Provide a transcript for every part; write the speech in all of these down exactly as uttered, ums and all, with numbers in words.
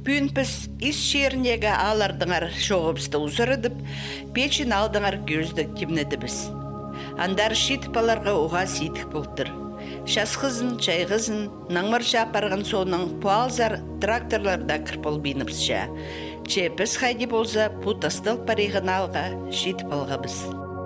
пүнпіс ис шерінегі алардыңар шоғыбысты ұзырыдып, печін алдыңар көздік кемнедібіз. Андар шитпаларға оға сейдік болдыр. Шасқызын, чайғызын, наңмыр жапарған соның пуалзар тракторларда кірпол бейніпсіша. Чепіс қайди болса, пұтастыл париғын алға шитпалға біз.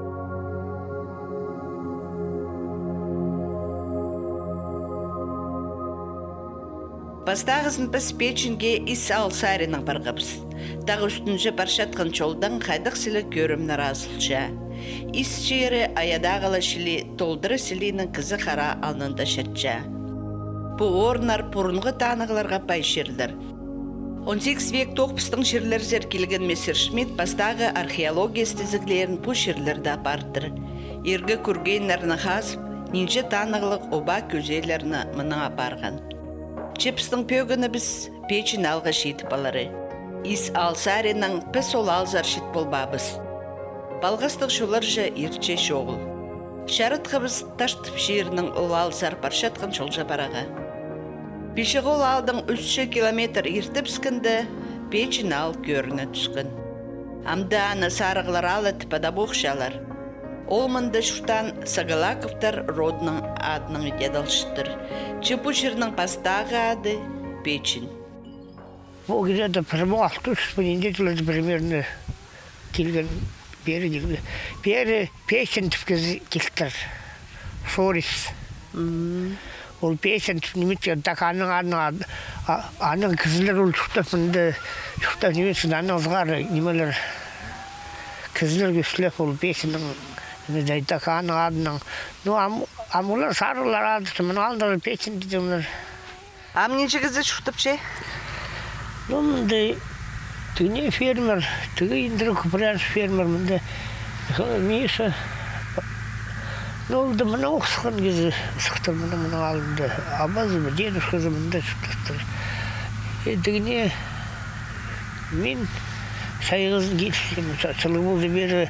Бастағызын біз печінге ис алсарының барғабыз. Тағы үстінже баршатқан чолдан қайдық сілі көрімнер азылша. Ис жері аядағылы шілі толдыры сілінің кізі қара алнында шертша. Бұл орнар бұрынғы танығыларға байшердір. он сегіз век тоқпыстың жерлер зеркелген Мессершмитт бастағы археология стезіклерін бұл жерлерді апардыр. Ергі көргенлеріні қазып, нинже танығылық оба көзелеріні мұның апарған. Чепстің пөгіні біз печін алға шетіп алары. Ис алсарының піс ол алзар шет болбабыз. Балғастық шолар жа ерче шоғыл. Шарытқы біз таштып шерінің ол алзар паршатқан шолжа бараға. Пешіғол алдың үш километр ертіп скінді, печін ал көріні түскін. Амда аны сарығылар алы тіпада боқшалар. Ол мұнды шуштан Сагалаковтар родның адының едалшыттыр. Чепу жерінің пастағы ады печін. Бұл где-то промалты с понедельника примерно келген бері келген. Бері печін түпкіз келтір. Форис. Ол печін түпнеметтен так аның аның аның кізілер ол шуқтапынды шуқтап немесін аның ызғары немелер кізілер көшілеп ол печінің так аның адының. Ну, амулар сарылар ады, мұны алдыр печін дедімлер. Ам неше кізі шуқтап ше? Ну, мұнды түгіне фермер, түгі ендірі күпірәр фермер, мұнды мейші. Ну, олды мұны оқысқан кезі сұқтыр, мұны мұны алынды. Абазы мұ, денуш қызы мұнда шуқтыр. Түгіне мен сайғызын кетішкен, сылы болды бері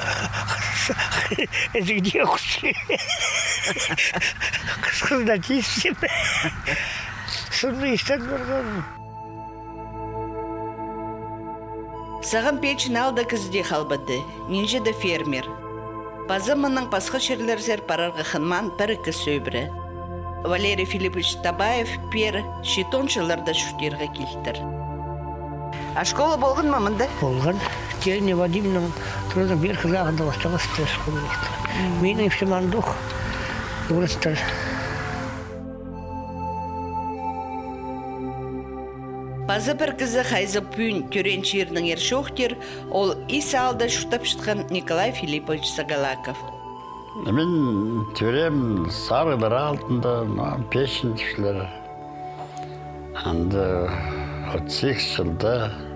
это где ушли? Кышкызда тиісім. Сонды істен барғаным. Саған печін алды кізде қалбады, ненже де фермер. Базы мұның пасқы шерлерзер парарға қынман бір екі сөйбірі. Валерий Филиппович Табаев пер шетоншыларда шүтерге келтір. А школа болған ма мұнда? Болған. Терене Вадимның тұрды бір қызағында бастағы стресс школа екті. Менің епсеман дух. Орыстар. Базы бір кізі қайзы пүйін түрен жерінің ершоқтер, ол ис алды шұтап шытқан Николай Филиппович Сагалаков. Мен түрем сарылар алтында пешін түшілер. Анды отыз сегіз жылда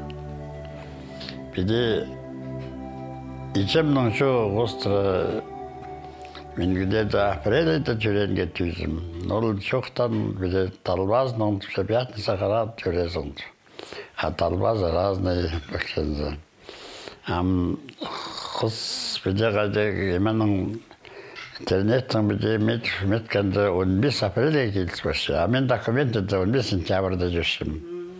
биде ичемнің жоғы ғостыры мен где-то апрелейді түренге түйзім. Ол жоқтан биде талбазның шепятын сақарат түрезің. А талбазы разный бөксензі. Ам қыз биде қайды еменің интернеттің биде меткенді он бес апреле келіс башы. А мен документеді он бес сентябрда жүршім.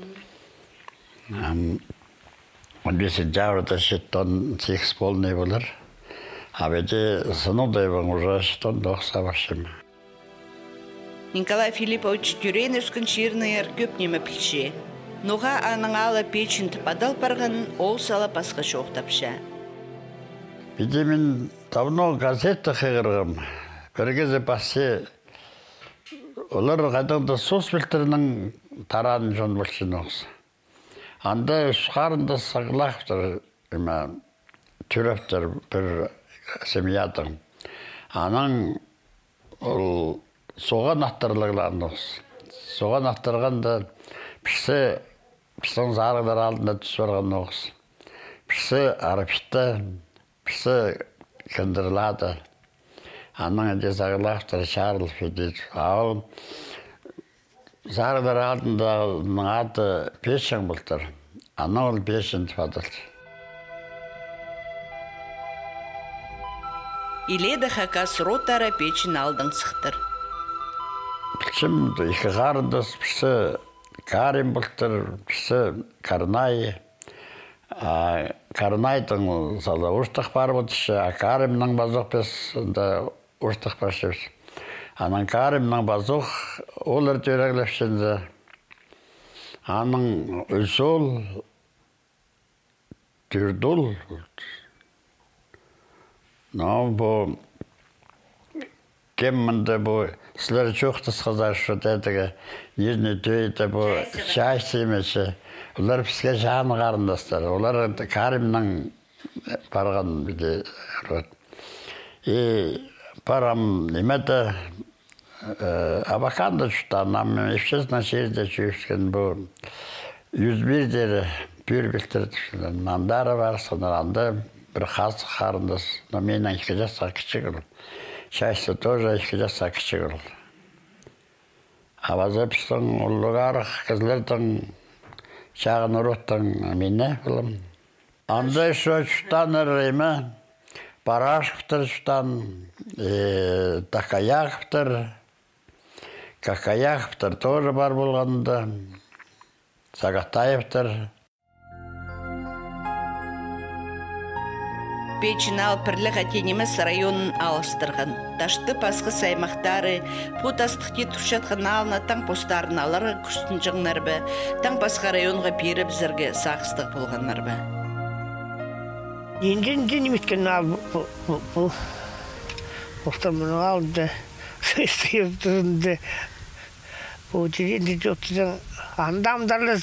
он бес сентябрда шеттон сегіз полный болар. А беде сынудай бің уже шеттон доқса башым. Николай Филиппович түрен өскін шерінер көп немі пілше. Нуға аның алы печін тіпадал барған ол сала пасқа шоқтапша. Биде мен давно газетті қиғырғым. Бір кезі бассе олар қайдағында сос білтірінің тараны жон білшін оқсы. Анда ұшқарында сағылақтыр, түріптір бір семьядың. Аның ол соған ақтарлығыларын оқсы. Соған ақтырғанда піші, пішінің зарғылар алдында түс барған оқсы. Піші арапшты, піші кіндірлады. Аның әде сағылақтыр шарылып едет. Ал зарғылар алдында аты пешің бұлтыр. Ана ол пешін түпадыр. Иледі хакас ротара печін алдың сықтыр. Білшім, екі қарындас піші Карим бұлттыр, пісі Карнай. Карнайдың сала ұштық бар бұтышы, а Каримнің базық біз ұштық бар шебіз. Анан Каримнің базық олар төрәгіліпшінді. Анын үлсол түрдул. Но бұл кеммінді бұл сілер чоқтыс қызаршы дәдігі езіне түйеті бұл шайсы емесі. Олар бізге жаны қарындастар. Олар Каримнің барған біде рот. И парам немеді абаканды жұттан, амын ешесіне жерде жүйіскен бұл жүз бірдері пүр білтірді. Мандары бар, сонаранды бір қасы қарындас. Но менен екі жасқа кіші қылып. Шайсы тоже екі жасқа кіші қылып. Абазапыстың ұлығарық кізлердің шағын ұруттың мене қылым. Анда үші жұттан әреймі, Парашковтар жұттан, Такаяковтар, Какаяковтар тоже бар болғанында, Сағатаевтар. Печин Алпірлік әтенеміз районын алыстырған. Ташты пасқы саймақтары, пұтастықте тұршатқан алына таң постарын алары күрстін жыңнар бі, таң пасқа районға беріп зірге сақыстық болғанлар бі. Енден денім еткен ал бұл мұның алды, сүйірдіңді, бұл дегенде жоқтыдан андамдарлы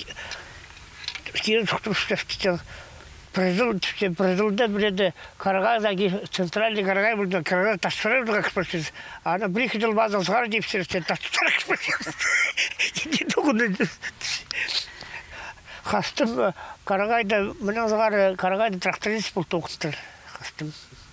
кері тұқтырышташтыдан Бразилда біледі Карагайдаги, центральный Карагай білді, Карагай тасфаревдіға кіспірсіз. Ана бір-екі жыл базыл сығар депсірсіз, тасфар кіспірсіз. Енді доғыны қастым Карагайда, мұның зығары Карагайда тракторист бұл тоғыстыр. Қастым.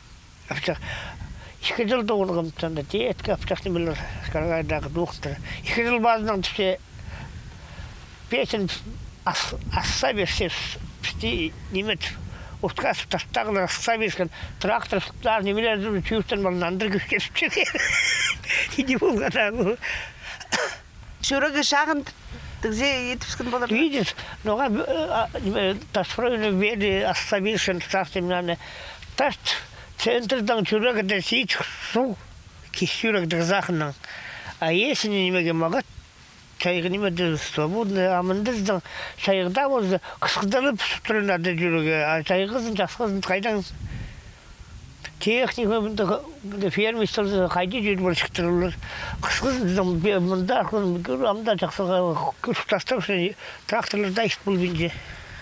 Екі жыл доғынығым тұтанды, еткі аптақты білір Карагайдағы доғыстыр. Екі жыл базынан түпсе песен асса берсіз. Пісті немет ұтқасып тастағылар асса берскен трактор сұқтар немелер жүрі түйістен балын андыр күшкесіп жүрген. Не болған ағы. Шүрігі шағын түгзе етіпскен болар? Видишь, ноға тасфройны бері асса берскен трактормен тас центрдан шүрігі сейт су кес шүрігі жақыннан. А есіне немеге мағат Çayığı nimede свободны, амындыздың çayıqda oldu, qısqıdılıp sütürün adı жүрігі. Çayıqızın, çasqızın қайдан техника бұнда фермистері қайды жүрі бір шықтырылыр. Қысқызын мұнда амда жақсыға күріп тастап, тракторларда ішт бұл бенде.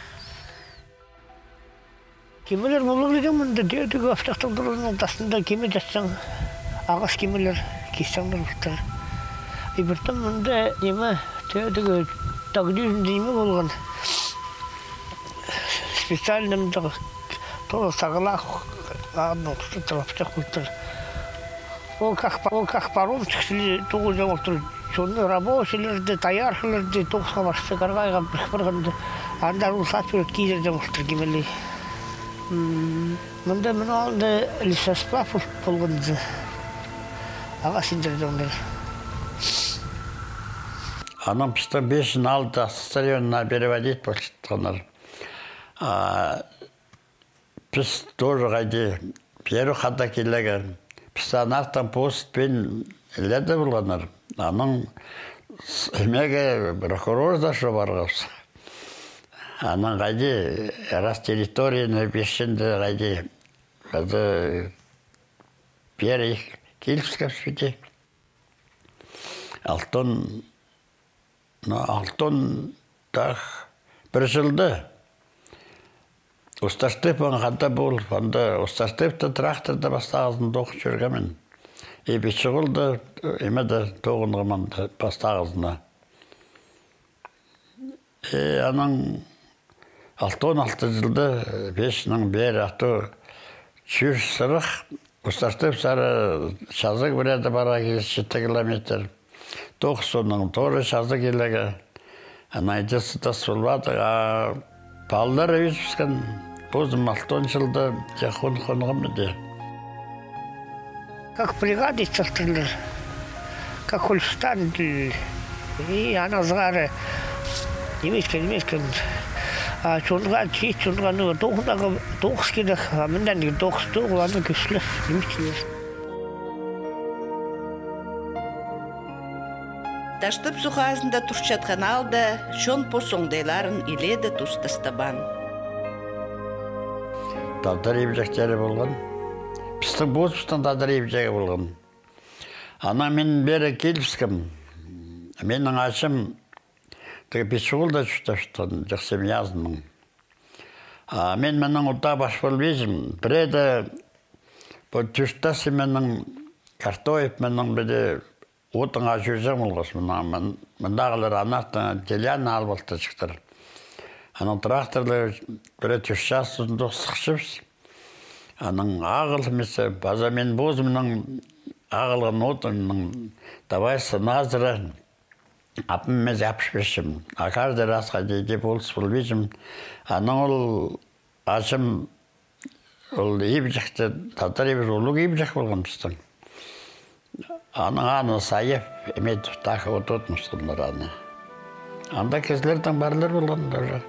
Кемелер мұлығы деген мұнда дөйдігі автақталдырының ортасында кеме жатсаң, ағас кемелер кестаңдар бұқтар. Ибіртім мұнда неме төдігі тағдүйінде неме болған специальнымдағы тоғы сағылақ ағын оқысты талапчақ бұлттыр. Ол қақ паром түксілі тоғы жау олтыр. Соны рабочилерді, таяршылерді тоғысқа башысы қарғайға бірқырғанды андар ұлсат көрет кейдерден олтыр кемелі. Мұнда мұны алды лисаспа болғанды аға сендерден Анам пістің бешін алды стадионына переводить болшыттығынар. Піс тоже қайды перу қада келеген. Пістан ақтан постпен леді болғанар. Аның өмеге прокурор зашы барғыз. Аның қайды раз территорияны бешінді қайды қады пері келіпскеп сөйте. Алтын Алтын тақ бір жылды Осташтепен қанда бол, Осташтепті тракторда бастағызын тоқы жүргемен. Ебі шығылды, емеді тоғынғыманды бастағызына. Аның алтын алты жылды бешінің бері аты жүр сырық. Осташтеп сары шазық біреді бара жеті километр. Тоқсының торы шазы келегі. Анайдысы да сұлбады. Балдар өйізбіскен бозым алтын жылды жақын қонғым де. Как бригады стартылыр, как Ольстан И ана згары. Немескен, немескен. А чонга чи чонга ну тохдагы тохс кидэх, мындан ди тохс тогланы күчлө. Немескен. Таштып сухазында турчатқан алды, шон посоңдайларын иледі тустастабан. Татар ебжектері болған. Пістің бозбыстан татар ебжегі болған. Ана мен бері келіпскім. Менің ашым пешуылда жүшташтан, жақсым язының. Мен менің ұта баш бол безім. Біреді жүштасы менің картоев менің біде отыңа жүржем олғыз. Мындағылар анақтан телян албалты шықтыр. Аның тракторлы бірі жүштасын доқсықшыбыз. Аның ағыл месе, база мен бозымның ағылған отыңның давайсы назыры апым мез апшпешім. Ақарды расқа дейде болыс бұл бежім. Аның ол ашым ол ебі жақты, татар ебі жолуғы ебі жақ болған біздің. Аның аны сайып, емет тақы ототмыстыңдар аны. Анда кезлердің барлар болған даже.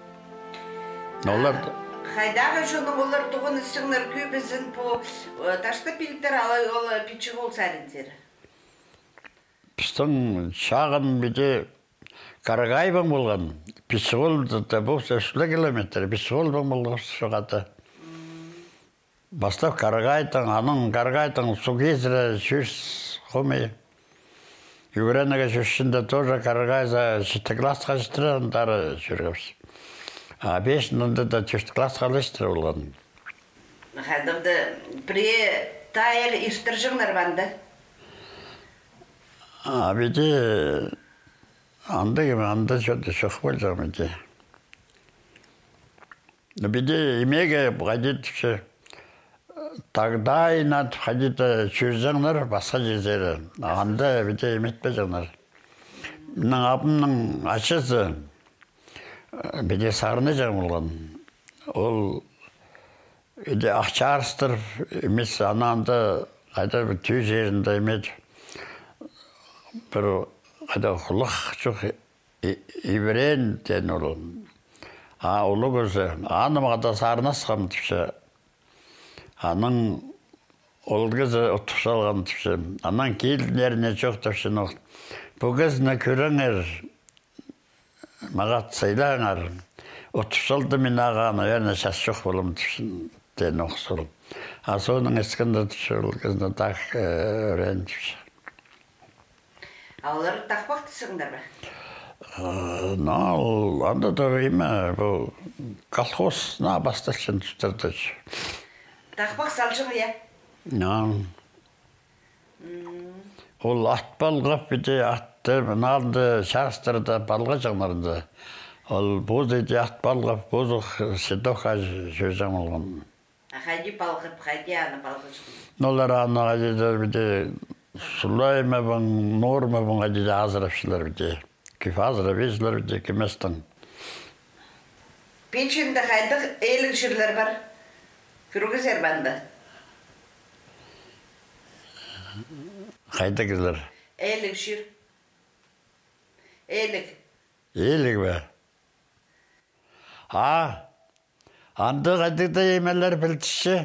Олар Хайдағы жоның олар тұғын үстіңлер көбізін по ташты пиліктер алы пичі ол сәріндері. Біздің шағын біде Қарағайбан болған. Пичі да болса үшлі километр. Пичі болған болған шоғаты. Бастап Қарағайдың, аның Қарағайдың су кезірі жүз қомей. Югренеге жүршінде тоже Қарағайда жеті классқа жетірі андары жүргіміз. А бешінінде да жүз классқа лестірі болған. Қадымды біре тайыл естір жыңдар банды? А біде анда кеме анда жөді шоқ бол жағым еде. Біде емеге қадетіші тағдайнат қадеті жүржаңдар басқа жезері. Анда біде еметпе жаңдар. Менің апымның ашысы біде сарыны жағым болған. Ол үде ақша арыстырып емес, ананда қайда бір түй жерінде емет. Бір қайда құлық жоқ ибірен ден ол. А олы көзі, аным қада сарына сықам түпші. Аның ол көзі ұттық жалған түпші. Анан кейлінеріне жоқ түпші. Бұл көзіне көріңер, мағат сайлаңар. Ұттық жалды мен ағаны, өріне шас жоқ болым түпші. Ден оқысыл. А соның ескінде түпші, ол көзіне тақ өрен түпші. Аулары тақпақ түсіңдер бі? Нал, анда да еме, бұл колхоз на басташын түстірді. Тақпақ салжығы, е? Нал. Ол ат балғап біде, атты, налды шарыстырды, балға жағнарында. Ол боз еді ат балғап, бозық седоқа жөзім олған. Қайди балғып, қайди аны балғы жағын? Нолар аны қайдидар біде, Сулай ма бұн, нор ма бұн қайдида азырапшылар біде. Күп азыра безілер біде кеместің. Печінде қайдық әйлік жерлер бар? Күрігіз әрбанды? Қайда кезілер? Әйлік жер. Әйлік. Әйлік бе? А, анды қайдықта емелер білтіші.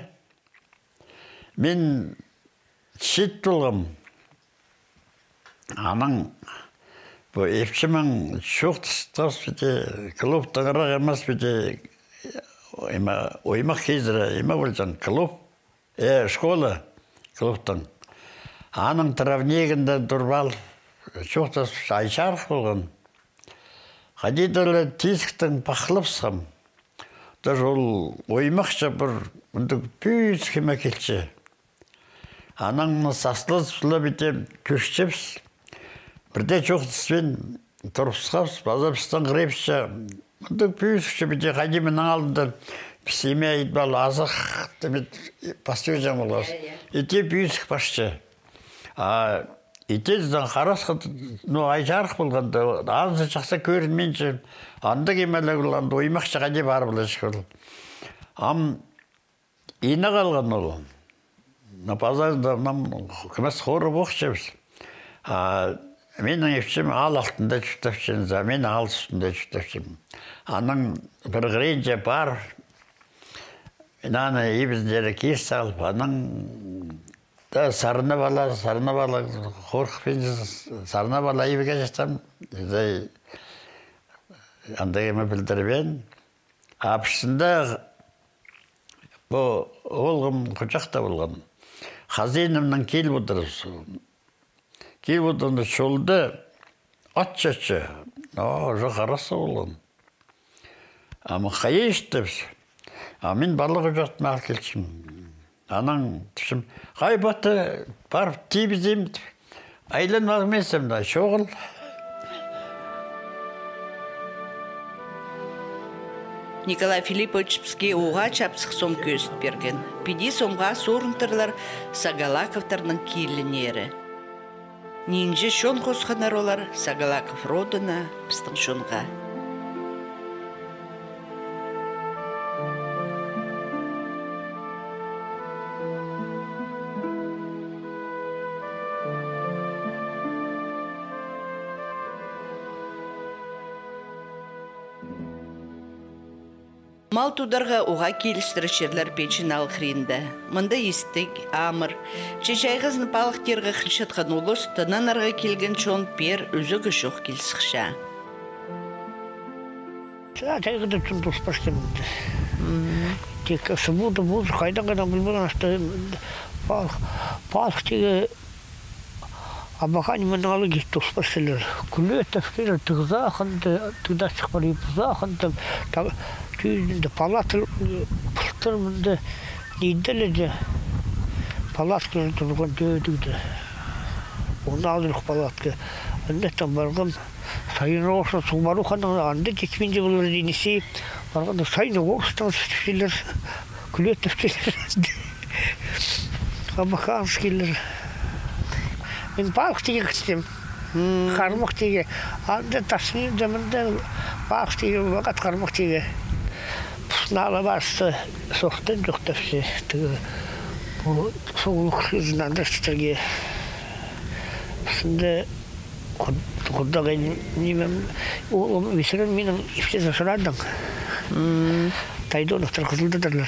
Мен шет болғым. Аның bu epçimin çok tıstas bir de klub tağırak emez bir de ima oymak kezdire ima olcan klub e şkola klubtan anın travneginde durval çok da ayşar olgan hadidele tiskten paxlıpsam da ol oymakça bir bundu büyük kime kelçe anın saslısla bir de köşçeps Бірде жоқ түспен тұрыпсқапс, базапыстан қырепші. Мұндық пүйісікші біде қадемінің алдында пісеме айтбал азық демет пастер жан болғас. Ете пүйісік башчы. Ете зүден қарасқы айжарық болғанда, анысы жақса көрінменші, анда кемелі қылғанда оймақшы қаде бар білеші қыл. Ам ені қалған ол. Базарында күмес қоры боқшы біз. Менің ешім ал алтында жүктөпшін, мен ал үстінде жүктөпшін. Аның бір ғырейінше бар, Наны ебіздері кес салып, аның да сарына бала, сарына бала, қорқыпен сарына бала ебіге жастам. Андайыма білдірбен. Апшысында бұл олғым құчақта болған. Хазинымның кел бұдырыз. Кел бұдырында шолды атчачы. Жоқ арасы болған. Ама қайы іштіпсі. Мен барлығы жоқтың ал келшім. Анан түшім, қай баты барып тейбізем, айлан мағымесім да, шоғыл. Николай Филиппович бізге оға чапсық сом көзіт берген. Педи сомға сорынтырлар Сагалаковтарның кейлінері. Нинже шон қосқанар олар Сагалаков родына біздің шонға. Мал тударға оға келістірішерлер печін алқырында. Мұнда естік, амыр, чешайғызны палық тергі қыншытқан олыс тынан арға келген чон пер өзігі жоқ келсіқша. Тәйгіді түн тұспаштымды. Тек сұбуды бұл, қайдан-қайдан білмеген ашты палық тегі Абақаны мен алы кет тұспаштылар. Күлі өттәфкері тұғза ақынды, тұғда шықпары бұза ақынды, түйінді палатыл пұлттырмынды дейділі палатканы тұрған дөйдігді. Оны алдырық палатка. Әндеттен барғым, сайын оғырса сұғбару қанын анды кетменде болыр дейнесі. Барғанда сайын оғырстан сүтіпшелер, күлі өттәфкелер. Абақаныз келер. Мен балық теге күстім, қармық теге. Анда тасының жамында балық теге, вағат қармық теге. Пұсналы барсы соқтан жоқтапсы. Соғылық қызынан дұрыстырге. Пұсында құддағы немем, олым весірін менің ефтесі сұрадың. Тайды олықтар қызылдыдырлар.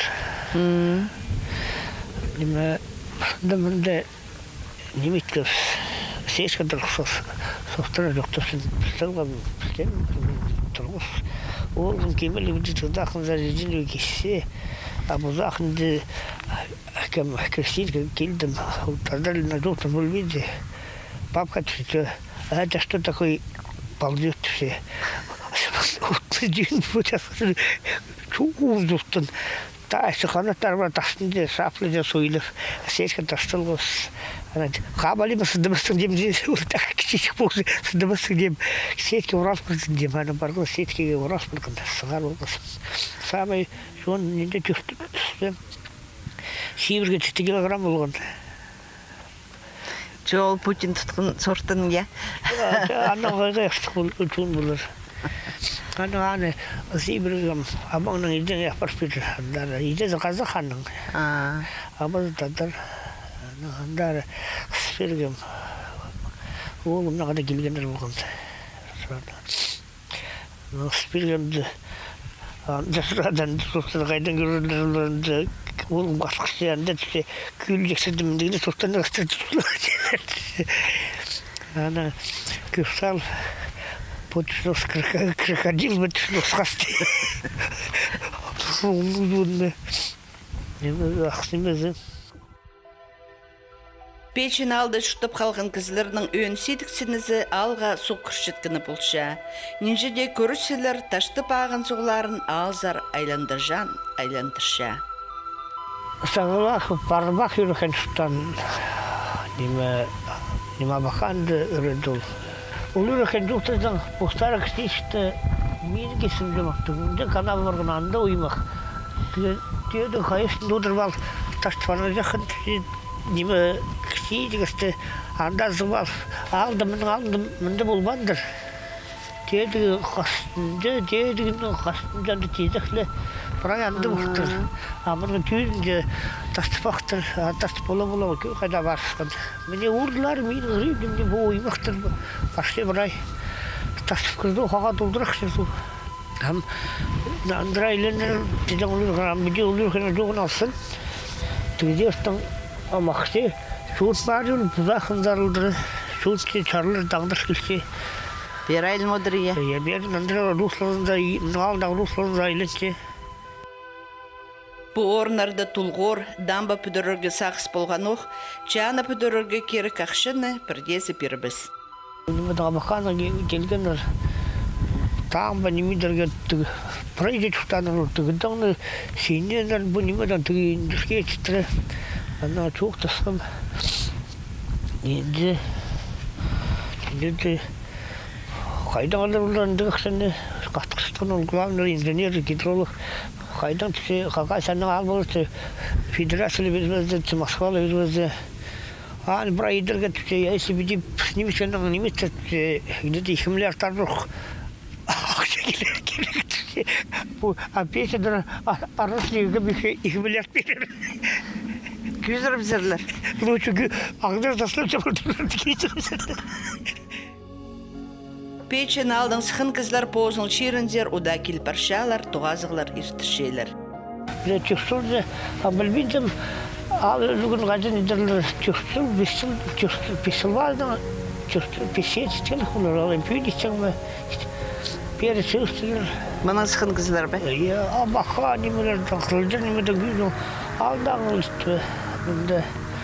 Неме пұсында мұнда Неметков сешкадар соқтыра жоқтапсын. Пұсталға білден тұрғыз. Олғын кемелі білді тұздақын зарежін өкесе. Абыз ақынды әкем әкірсейді келдім. Ұлттардалына жоқтыр бөлбейді. Папка түсті. Это что такое ползет все? Отты дүйін бұтасың. Чуғыз жоқтын. Тайсы қанаттар бар тастынды саплы да сойлып. Сешка тастылғыз. Қабали ма сындымастың дем, ұлтақ кішечік болсы сындымастың дем. Сетке орас бірдің дем, ана барғын сеткеге орас бірдің сығар болғасын. Самай жон ненде жүкті түсті. Сибірге жеті килограмм болған. Жол Путин тұтқын сортының, я? Анна ғайға яқтық үлтуын болыр. Аны аны Сибіргім, абаңның еден яқпар спетір. Еден қазақ ханның. Абазы тадар. Андары Сибіргім. Оғым нағада келгендер болғанды. Сибіргімді жасырадан соқтан қайдан көрілдірілерінде оғым қасқысы янда түссе күйлі жексірдіміндегіне соқтан қастыр түсілер. Ана көпсал Потушнос крокодил, потушнос хасты. Умудно. Ақсымызы. Печін алды шұқтып қалған кізлерінің өн сетіксінізі алға соқ күршеткіні болша. Ненжеде көріселер таштып ағын соғыларын алзар айландыржан айландырша. Сағылақ барбақ үйрікен шұттан неме бақанды үреді ол. Ол үрікен жоқтырдан бұқтары кістешті мені кесімді мақтығында канал барған анда оймақ. Түйеді қайысын додырып ал, таштыпаны жақын неме кістейді кісті анда зымал. Алды мұның алды мұнды болмандыр. Түйеді қастынды, түйедігінің қастынды тезіқлі Прай анды бұқтыр. Амырғы түйінде тастыпақтыр, тастып бола-бола қайда барысқан. Міне ұрдылар, мен ғырүйдімде бұл оймақтыр. Башты бірай тастып кірді, оқаға долдырақ жүрді. Ам андыра үйлендер, деден ұлыр, мүде ұлыр қана жоғын алсын. Түгеде ұстан амақты, суыт бар жыл, бұзақындарылдыры, суытке чарлыр, даңдыр кілсе. Бер айлын одыр ие? Иә, бер андыра русларында, нағалдағы русларында айленсе. Бұ орынарда тұлғор, дамба пүдірірге сақыс болған оқ, чана пүдірірге кері қақшыны бірдесі бірбіз. Немедағы бақана келгендер, тағымба немедерге прайде тұқтаныр ұлттығыдағыны сейнендер бұ немедан түгендірге етістірі. Ана чоқ тасқым. Енді, енді қайдағалар ұларынды қақшаны, қақтықшытқан ол главный инженер, гидролог, қайдан түсе, қақа сәнің ал болырсы, федерациялы безбезді, Москвалы безбезді. Аны бір айдырға түсе, если бедеп, немесенің немесе түсе, где-то екі миллиард тарбық ақша келер, келер түсе. А песендар арасынығы бүйке екі миллиард берер. Күзір бізірлер. Лучше ағдар таслап жабырдырды кейсірімсіздер. Печен алдың сықын кізлер позыл шеріндер, ұда келпаршалар, туғазығылар иртішелер. Біле тюрсулды, а білбейдім, ал үлгін ғадын едірлер тюрсул, бесіл, тюрсул, бесіл бардың, тюрсул, бесетістен, олар алайын пүйдістен бі, бері сөстілер. Мұның сықын кізлер бі? Иә, абақа немелер, қылдыр немеден күйдің, алдағы үсті, бұнда,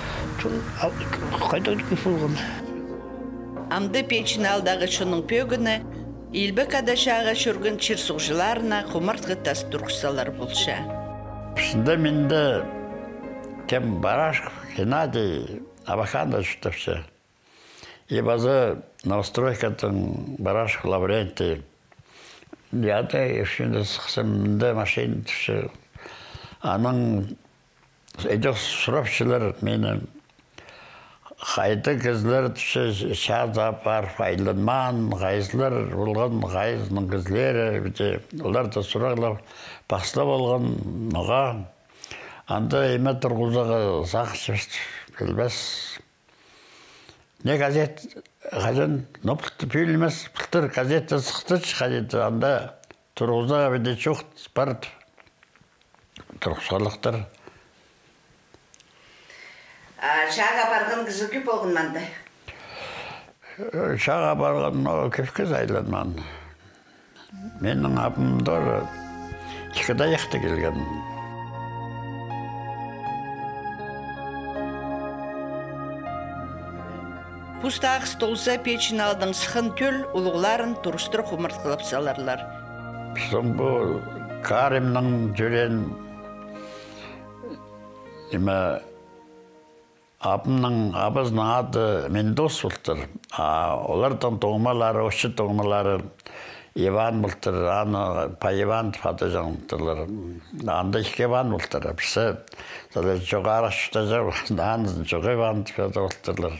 қайдан күйфілгін. Амды печін алдағы шының пөгіні, илбі кадашаға шүргін чирсуғжыларына құмыртғы тас тұрқсалар болша. Пішінде менде кем Барашков, Геннадий, Абаканда жүттіпші. И базы новостройкатын Барашков Лаврентий. Яды үшінде сықсымында машин түші. Аның әдек сұрапшылар мені қайды кізлер түші шада бар файланман, ғайызлар болған ғайызның кізлері, олар да сұрағылап басылап болған мұға. Анда еме тұрғызығы сақ шешті, білбәс. Не газет, ғажын, но пүйлмес, пүлтір газетті сықтыч, ғажеті, анда тұрғызығы беде чоқ бар тұрғысалықтар. Шаға барған кізі көп болғын манды? Шаға барған көпкіз айланман. Менің апымдар екіда еқті келген. Пустағы столса печін алдың сықын төл, ұлғыларын тұрыстыр құмырт қылып саларлар. Біздің бұл Каримның жүрен еме Абымның, абызның ады Мендос бұлтыр. Олардан тоғымалары, өші тоғымалары Иван бұлтыр, аны па Иван фаты жаңылтырлар. Анда ішке Иван бұлтыр. Бісі жоғары шүті жау, аны жоғы Иван фаты бұлтырлар.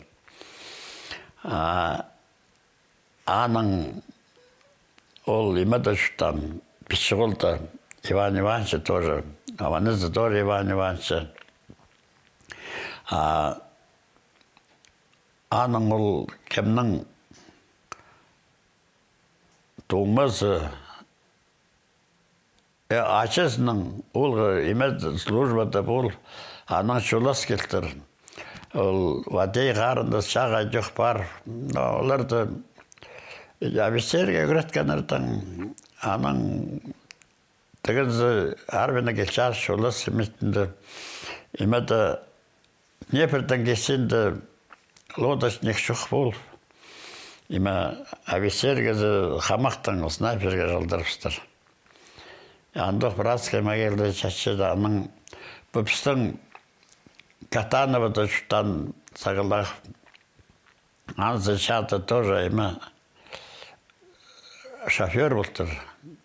Аның ол имада шүттан піші қолды Иван Иваншы тоже. Аванызы тоже Иван Иваншы. Аның ол кемнің туғмасы ачысының ол емет службада бұл аның шулас келтір. Ол вадей қарында шаға жоқ бар. Оларды офицерге күреткенердің аның тігізі арбені келшар шулас еметінде еметі Днепрдан кесенді лодочник шық бол. Има офицергізі қамақтың снайперге жалдырыпстыр. Андық братскай могилды чашчыда аның бұпстың Катановыда жұттан сағылақ. Анзы шаты тоже има шофер болтыр.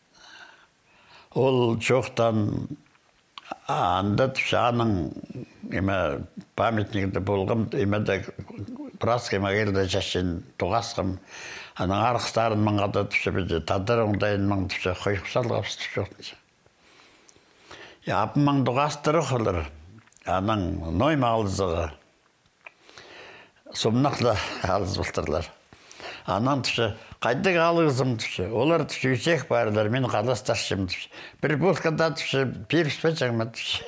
Ол жоқтан анда тұшаның Има памятникті болғым, има да братскай могилда жашын туғасқым. Аның арқыстарын маңғада түші біде, тадыр оңдайын маң түші қойық салғапсты жоқтыншы. Апымаң дұғастыры қылыр. Аның ной мағылзығы. Сумнақла алыз бұлтырлар. Анан түші, қайдық алығызым түші. Олар түші үсек бардылар, мен қаласташым түші. Бір бұлқында түші, бір үспе жаңма түші.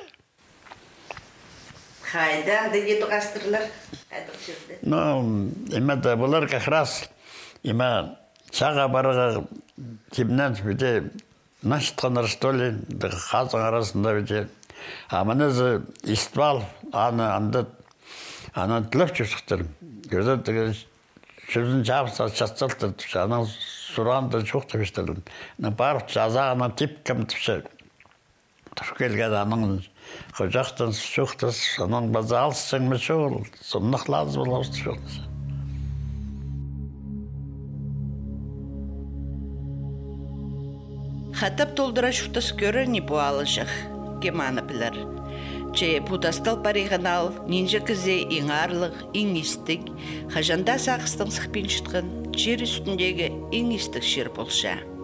Қайдан деге дұғастырлар? Ну, имеді бұлар қақрас. Има чаға барыға кемнен біде наштықанар, что ли, қазың арасында біде. Аманызы иствал, аны андыд, аны тіліп жүсіктір. Көзі сөзін жабыса шасталтыр түші, аны сұранды жоқ түбіштірдім. Барып жазағына типкім түші. Тұр келген аның қожақтың шоқтыз, аның база алысың мұ шоғыл, сұмнық лазы бұл ауысты шоқтыз. Хатап толдыра шуқтас көрі не бұ алышық, кеманы білір. Че путастал париғанал, нинжа кізе ең арлық, ең істік, қажанда сақыстың сықпен шытқын, жер үстіндегі ең істік шер болша.